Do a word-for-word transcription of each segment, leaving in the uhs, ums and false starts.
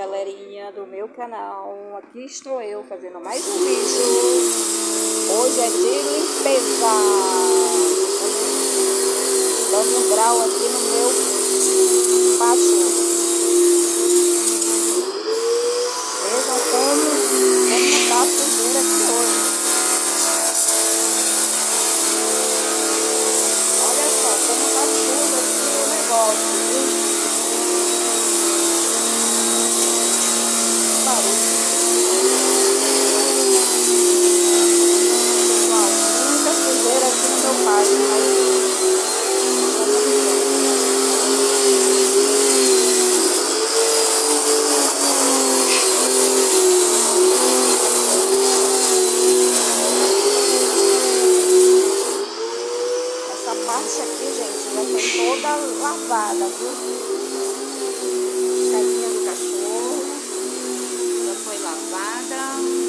galerinha do meu canal, aqui estou eu fazendo mais um vídeo. Hoje é de limpeza, dando um grau aqui no meu pátio. Vejam como como tá a sujeira aqui hoje. Olha só como tá sujo aqui o negócio, viu? Pessoal, muita sujeira aqui no meu pátio, mas essa parte aqui, gente, já foi toda lavada, viu? Casinha do cachorro já foi lavada.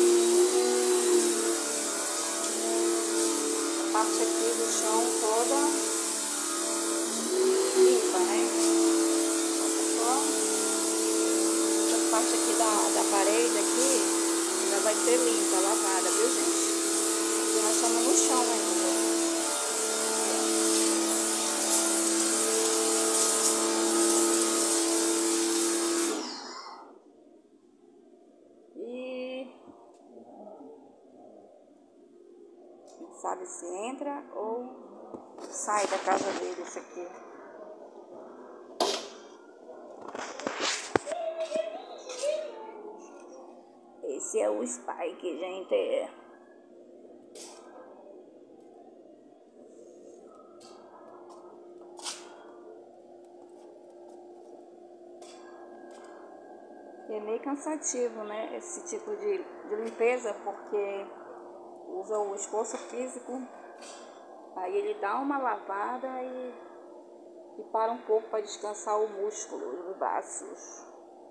Essa parte aqui do chão toda limpa, né? Essa parte aqui da, da parede aqui já vai ser limpa, lavada, viu, gente? Aqui nós estamos no chão ainda. Sabe se entra ou sai da casa dele isso aqui. Esse é o Spike, gente. É meio cansativo, né? Esse tipo de, de limpeza, porque usa o esforço físico, aí ele dá uma lavada e, e para um pouco para descansar o músculo dos braços.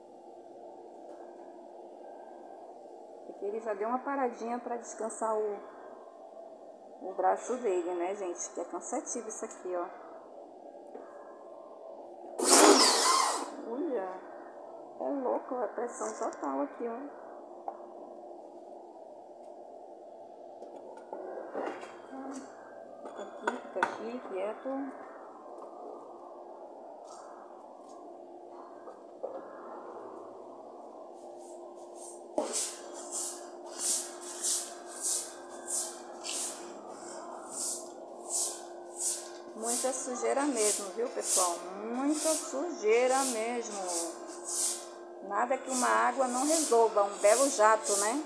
Aqui ele já deu uma paradinha para descansar o, o braço dele, né, gente? Que é cansativo isso aqui, ó. Olha, é louco, a pressão total aqui, ó. Aqui, fica aqui, quieto. Muita sujeira mesmo, viu, pessoal? Muita sujeira mesmo. Nada que uma água não resolva, um belo jato, né?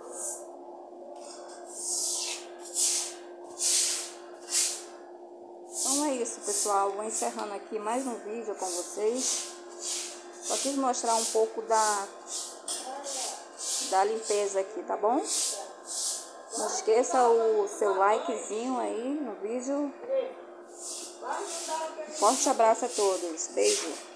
Então é isso, pessoal. Vou encerrando aqui mais um vídeo com vocês. Só quis mostrar um pouco da, da limpeza aqui, tá bom? Não esqueça o seu likezinho aí no vídeo. Um forte abraço a todos. Beijo.